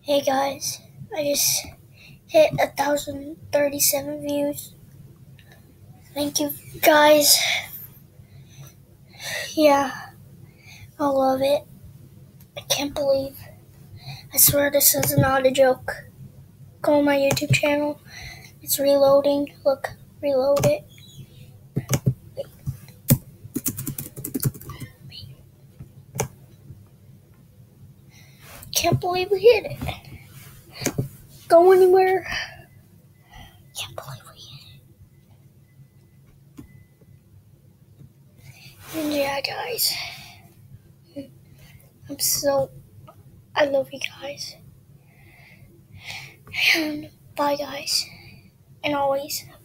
Hey guys, I just hit 1,037 views. Thank you guys. Yeah, I love it. I can't believe. I swear this is not a joke. Go on my YouTube channel. It's reloading. Look, reload it. Can't believe we hit it. Go anywhere. Can't believe we hit it. And yeah, guys. I love you guys. And bye, guys. And always.